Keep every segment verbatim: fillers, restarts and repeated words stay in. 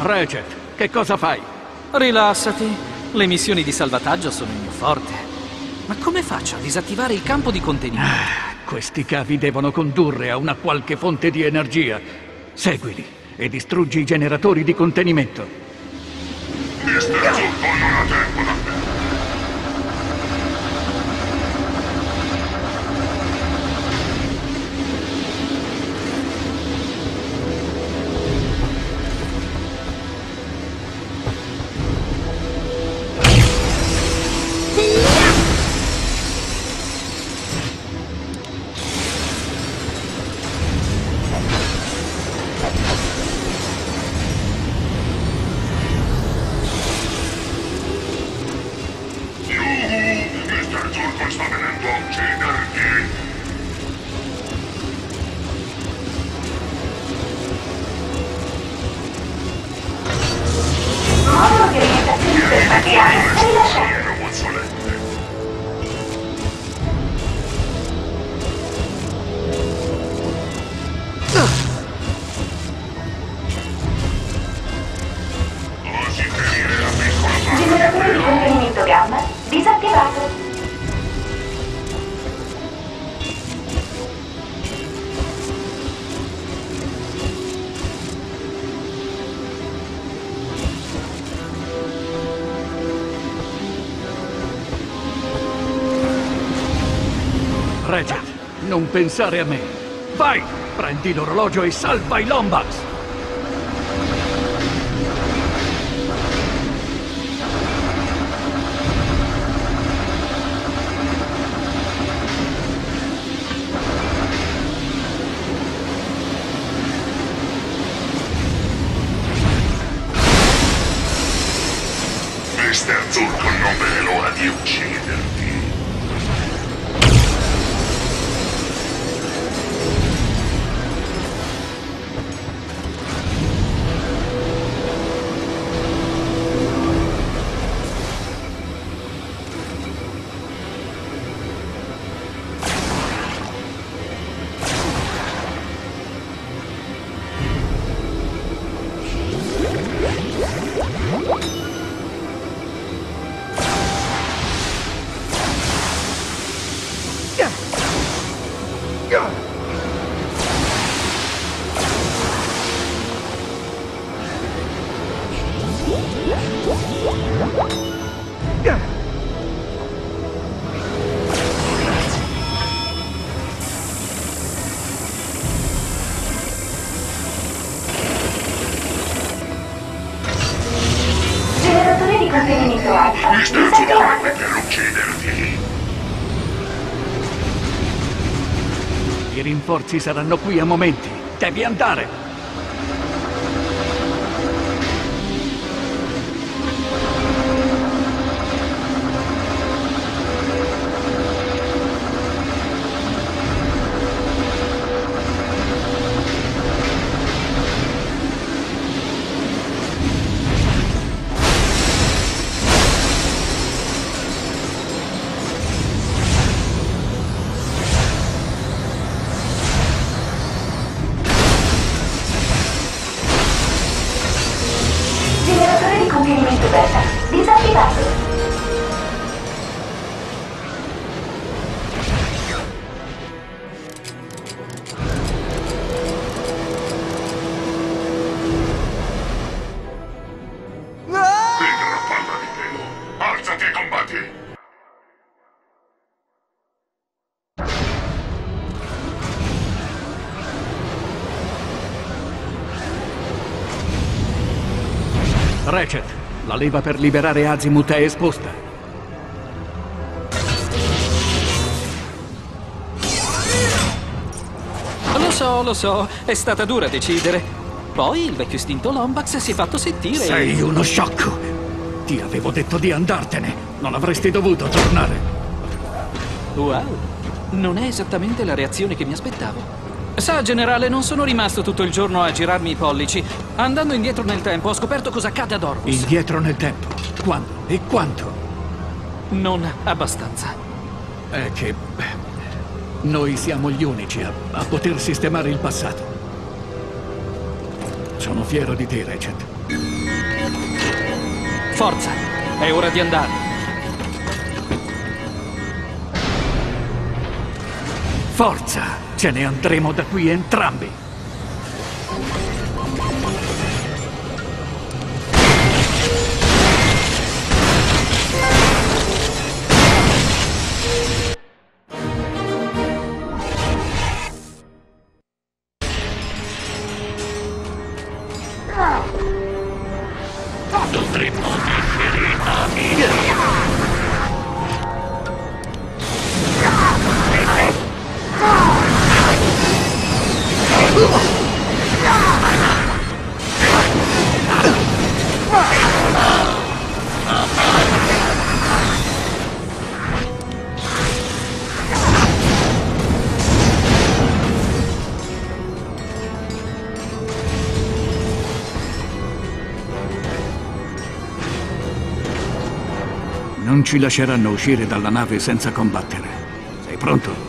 Ratchet, che cosa fai? Rilassati. Le missioni di salvataggio sono il mio forte. Ma come faccio a disattivare il campo di contenimento? Ah, questi cavi devono condurre a una qualche fonte di energia. Seguili e distruggi i generatori di contenimento. mister Zucco non ha tempo da perdere. mister Zucco sta venendo a ucciderti. Modulo di orientazione spaziale rilasciato. Siano mozzolette. Osi ferire la piccola Generatore di contenimento gamma disattivato. Ratchet, non pensare a me. Vai, prendi l'orologio e salva i Lombax. mister Zucco non vede l'ora di ucciderti. Generatore di contenimento alfa mister Zucco è disattivato. qui per ucciderti. I rinforzi saranno qui a momenti. Devi andare. Generatore di contenimento beta disattivato. Pigra palla di pelo. Alzati e combatti. Ratchet, la leva per liberare Azimuth è esposta. Lo so, lo so, è stata dura decidere. Poi il vecchio istinto Lombax si è fatto sentire. Sei uno sciocco. Ti avevo detto di andartene. Non avresti dovuto tornare. Wow, non è esattamente la reazione che mi aspettavo. Sa, generale, non sono rimasto tutto il giorno a girarmi i pollici. Andando indietro nel tempo ho scoperto cosa accade ad Ormus. Indietro nel tempo. Quando e quanto? Non abbastanza. È che noi siamo gli unici a, a poter sistemare il passato. Sono fiero di te, Ratchet. Forza, è ora di andare. Forza, ce ne andremo da qui entrambi. Dovremmo essere amici. Non ci lasceranno uscire dalla nave senza combattere. Sei pronto?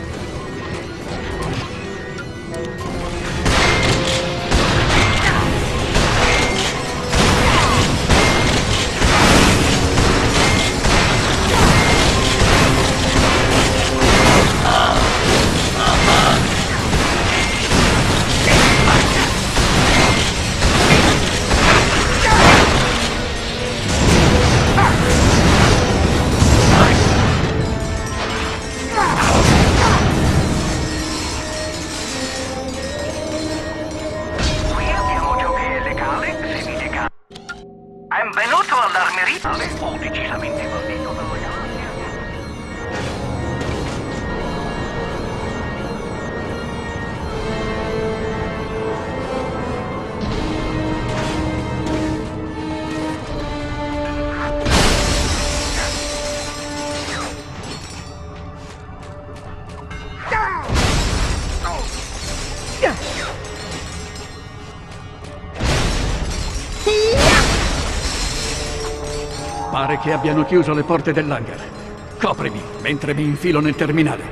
Benvenuto all'armeria. O decisamente bandito dalla galassia. Pare che abbiano chiuso le porte dell'hangar. Coprimi, mentre mi infilo nel terminale.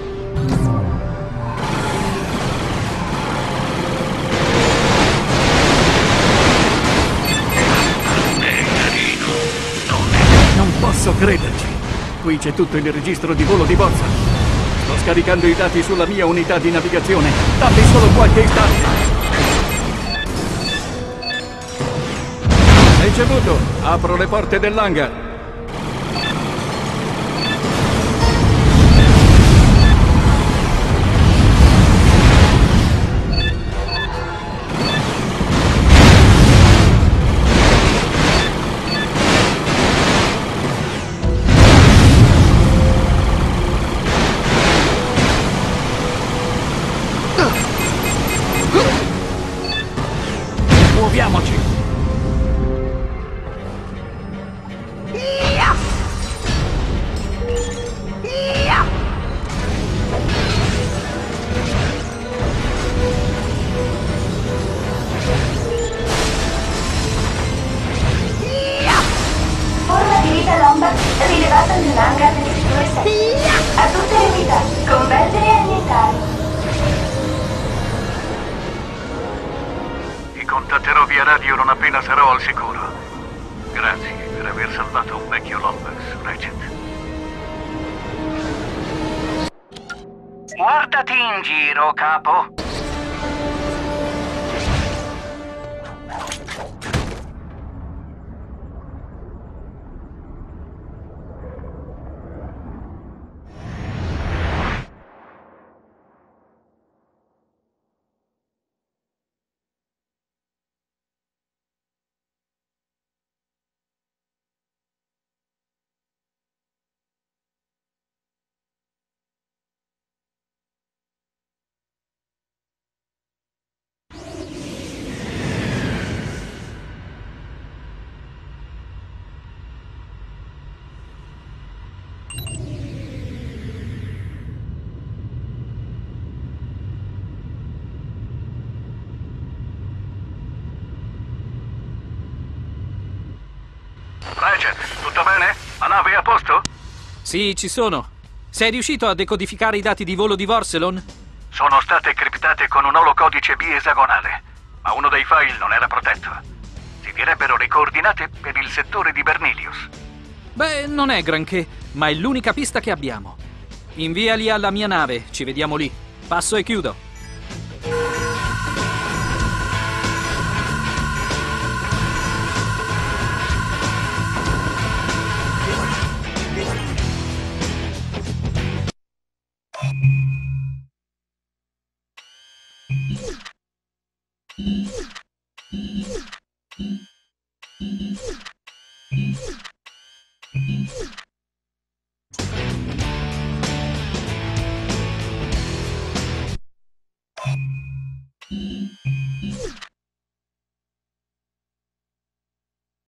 Non posso crederci. Qui c'è tutto il registro di volo di borsa. Sto scaricando i dati sulla mia unità di navigazione. Dammi solo qualche istante. Ricevuto. Apro le porte dell'hangar. Muoviamoci. Forma di vita lomba rilevata nell'hangar del settore sette. A tutte le unità, convergere e annientare. Ti contatterò via radio non appena sarò al sicuro. Grazie per aver salvato un vecchio Lombax, Regent. Guardati in giro, capo. Regent, tutto bene? La nave è a posto? Sì, ci sono. Sei riuscito a decodificare i dati di volo di Vorselon? Sono state criptate con un olocodice bi esagonale, ma uno dei file non era protetto. Si servirebbero le coordinate per il settore di Bernilius. Beh, non è granché, ma è l'unica pista che abbiamo. Inviali alla mia nave, ci vediamo lì. Passo e chiudo.